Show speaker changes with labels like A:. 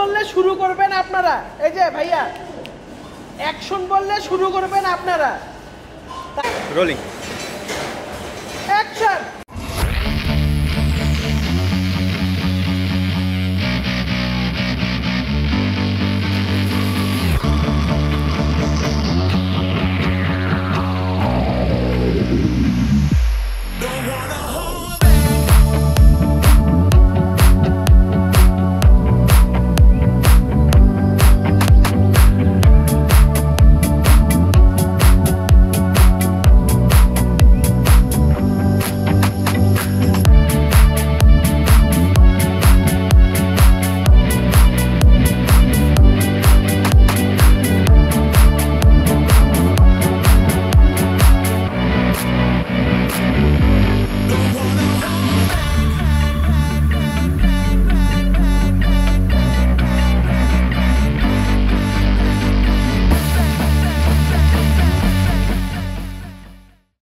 A: বললে শুরু করবেন আপনারা। এই যে ভাইয়া, অ্যাকশন বললে শুরু করবেন আপনারা।
B: Rolling,
A: action.